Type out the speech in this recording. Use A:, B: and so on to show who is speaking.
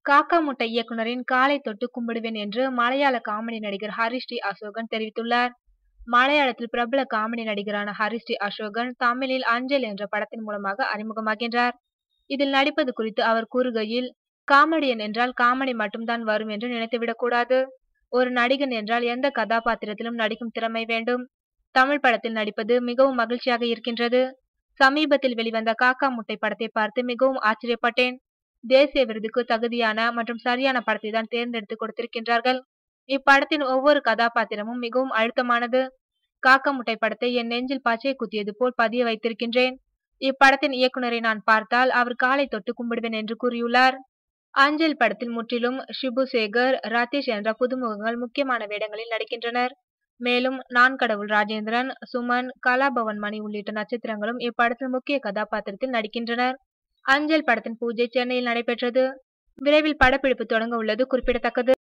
A: காக்கா முட்டை இயக்குனரின் காலை தொட்டு கும்பிடுவேன் என்று மலையாள காமெடி நடிகர் ஹரிஷ் டி அசோகன் தெரிவித்துள்ளார். மலையாளத்தில் பிரபல காமெடி நடிகரான ஹரிஷ் டி அசோகன் தமிழில் அஞ்சல் என்ற படத்தின் மூலமாக அறிமுகமாகின்றார். இதில் நடிப்பது குறித்து அவர் கூறுகையில், காமெடியன் என்றால் காமெடி மட்டும்தான் வரும் என்று நினைத்துவிடக்கூடாது. ஒரு நடிகன் என்றால் எந்த கதாபாத்திரத்திலும் நடிக்கும் திறமை வேண்டும். தமிழ் படத்தில் நடிப்பது மிகவும் மகிழ்ச்சியாக இருக்கின்றது. சமீபத்தில் வெளிவந்த காக்கா முட்டை படத்தை பார்த்து மிகவும் ஆச்சரியப்பட்டேன். தேசிய விருதுக்கு தகுதியான மற்றும் சரியான படத்தை தான் தேர்ந்தெடுத்து கொடுத்திருக்கின்றார்கள். இப்படத்தின் ஒவ்வொரு கதாபாத்திரமும் மிகவும் அழுத்தமானது. காக்கா முட்டை படத்தை என் நெஞ்சில் பச்சை குத்தியது போல் பதிய வைத்திருக்கின்றேன். இப்படத்தின் இயக்குனரை நான் பார்த்தால் அவர் காலை தொட்டு கும்பிடுவேன் என்று கூறியுள்ளார். அஞ்சல் படத்தில் முற்றிலும் ஷிபு சேகர், ரதீஷ் என்ற புதுமுகங்கள் முக்கியமான வேடங்களில் நடிக்கின்றனர். மேலும் நான் கடவுள் ராஜேந்திரன், சுமன், கலாபவன் மணி உள்ளிட்ட நட்சத்திரங்களும் இப்படத்தில் முக்கிய கதாபாத்திரத்தில் நடிக்கின்றனர். அஞ்சல் படத்தின் பூஜை சென்னையில் நடைபெற்றது. விரைவில் படப்பிடிப்பு தொடங்க உள்ளது குறிப்பிடத்தக்கது.